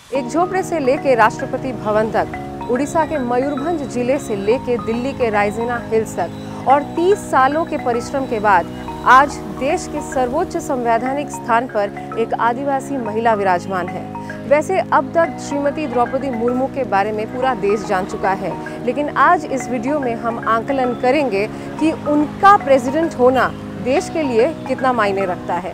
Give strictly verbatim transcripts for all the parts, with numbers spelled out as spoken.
एक झोपड़े से लेके राष्ट्रपति भवन तक, उड़ीसा के मयूरभंज जिले से लेके दिल्ली के रायसीना हिल्स तक और तीस सालों के परिश्रम के बाद आज देश के सर्वोच्च संवैधानिक स्थान पर एक आदिवासी महिला विराजमान है। वैसे अब तक श्रीमती द्रौपदी मुर्मू के बारे में पूरा देश जान चुका है, लेकिन आज इस वीडियो में हम आकलन करेंगे कि उनका प्रेसिडेंट होना देश के लिए कितना मायने रखता है।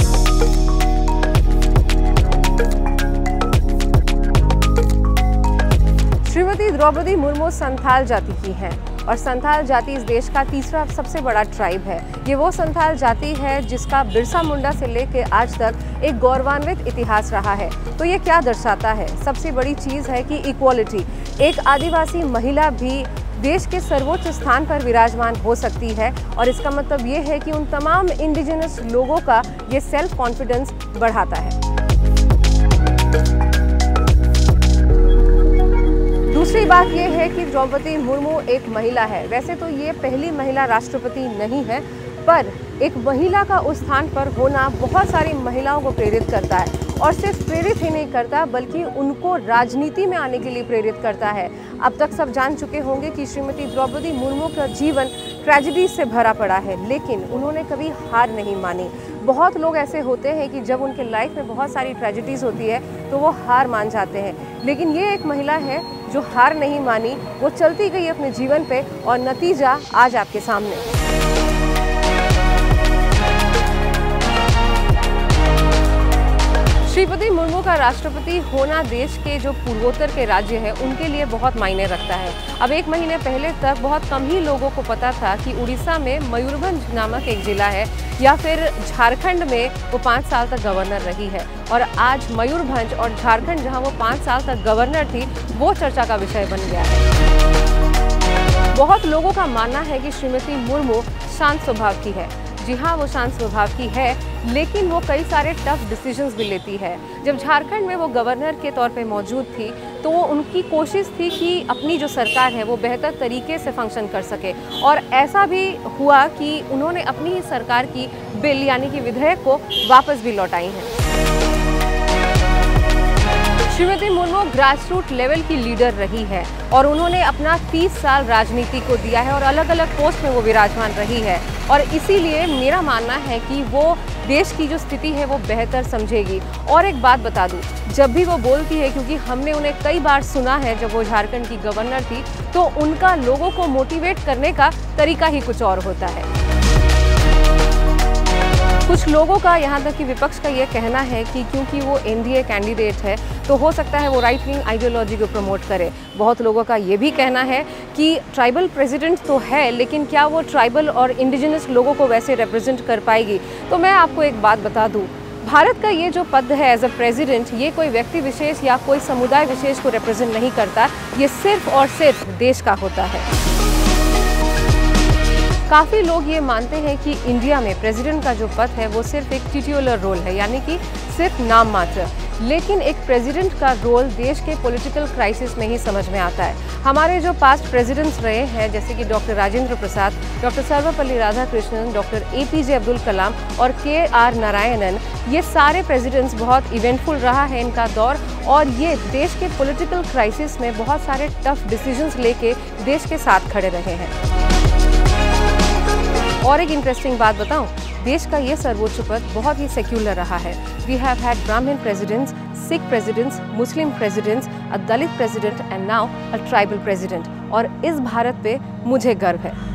श्रीमती द्रौपदी मुर्मू संथाल जाति की हैं और संथाल जाति इस देश का तीसरा सबसे बड़ा ट्राइब है। ये वो संथाल जाति है जिसका बिरसा मुंडा से लेकर आज तक एक गौरवान्वित इतिहास रहा है। तो ये क्या दर्शाता है? सबसे बड़ी चीज़ है कि इक्वालिटी, एक आदिवासी महिला भी देश के सर्वोच्च स्थान पर विराजमान हो सकती है और इसका मतलब ये है कि उन तमाम इंडिजिनस लोगों का ये सेल्फ कॉन्फिडेंस बढ़ाता है। दूसरी बात यह है कि द्रौपदी मुर्मू एक महिला है। वैसे तो ये पहली महिला राष्ट्रपति नहीं है, पर एक महिला का उस स्थान पर होना बहुत सारी महिलाओं को प्रेरित करता है और सिर्फ प्रेरित ही नहीं करता बल्कि उनको राजनीति में आने के लिए प्रेरित करता है। अब तक सब जान चुके होंगे कि श्रीमती द्रौपदी मुर्मू का जीवन ट्रेजेडी से भरा पड़ा है, लेकिन उन्होंने कभी हार नहीं मानी। बहुत लोग ऐसे होते हैं कि जब उनके लाइफ में बहुत सारी ट्रेजेडीज होती है तो वो हार मान जाते हैं, लेकिन ये एक महिला है जो हार नहीं मानी, वो चलती गई अपने जीवन पे और नतीजा आज आपके सामने। श्रीमती मुर्मू का राष्ट्रपति होना देश के जो पूर्वोत्तर के राज्य हैं उनके लिए बहुत मायने रखता है। अब एक महीने पहले तक बहुत कम ही लोगों को पता था कि उड़ीसा में मयूरभंज नामक एक जिला है या फिर झारखंड में वो पाँच साल तक गवर्नर रही है, और आज मयूरभंज और झारखंड जहां वो पाँच साल तक गवर्नर थी वो चर्चा का विषय बन गया है। बहुत लोगों का मानना है कि श्रीमती मुर्मू शांत स्वभाव की है। जी हाँ, वो शांत स्वभाव की है, लेकिन वो कई सारे टफ डिसीजंस भी लेती है। जब झारखंड में वो गवर्नर के तौर पे मौजूद थी तो वो उनकी कोशिश थी कि अपनी जो सरकार है वो बेहतर तरीके से फंक्शन कर सके, और ऐसा भी हुआ कि उन्होंने अपनी ही सरकार की बिल यानी कि विधेयक को वापस भी लौटाई हैं। श्रीमती मुर्मू ग्रासरूट लेवल की लीडर रही है और उन्होंने अपना तीस साल राजनीति को दिया है और अलग अलग पोस्ट में वो विराजमान रही है, और इसीलिए मेरा मानना है कि वो देश की जो स्थिति है वो बेहतर समझेगी। और एक बात बता दूं, जब भी वो बोलती है, क्योंकि हमने उन्हें कई बार सुना है जब वो झारखंड की गवर्नर थी, तो उनका लोगों को मोटिवेट करने का तरीका ही कुछ और होता है। कुछ लोगों का, यहाँ तक कि विपक्ष का ये कहना है कि क्योंकि वो एनडीए कैंडिडेट है तो हो सकता है वो राइट विंग आइडियोलॉजी को प्रमोट करे। बहुत लोगों का ये भी कहना है कि ट्राइबल प्रेसिडेंट तो है, लेकिन क्या वो ट्राइबल और इंडिजिनस लोगों को वैसे रिप्रेजेंट कर पाएगी? तो मैं आपको एक बात बता दूं, भारत का ये जो पद है एज अ प्रेसिडेंट, ये कोई व्यक्ति विशेष या कोई समुदाय विशेष को रिप्रेजेंट नहीं करता, ये सिर्फ और सिर्फ देश का होता है। काफ़ी लोग ये मानते हैं कि इंडिया में प्रेसिडेंट का जो पद है वो सिर्फ एक टिट्यूलर रोल है, यानी कि सिर्फ नाम मात्र, लेकिन एक प्रेसिडेंट का रोल देश के पॉलिटिकल क्राइसिस में ही समझ में आता है। हमारे जो पास्ट प्रेसिडेंट्स रहे हैं, जैसे कि doctor Rajendra Prasad, doctor Sarvepalli Radhakrishnan, doctor APJ Abdul Kalam और के आर नारायणन, ये सारे प्रेसिडेंट्स बहुत इवेंटफुल रहा है इनका दौर, और ये देश के पॉलिटिकल क्राइसिस में बहुत सारे टफ डिसीजंस लेके देश के साथ खड़े रहे हैं। और एक इंटरेस्टिंग बात बताऊं, देश का ये सर्वोच्च पद बहुत ही सेक्युलर रहा है। We have had Brahmin presidents, Sikh presidents, Muslim presidents, a Dalit president and now a tribal president, और इस भारत पे मुझे गर्व है।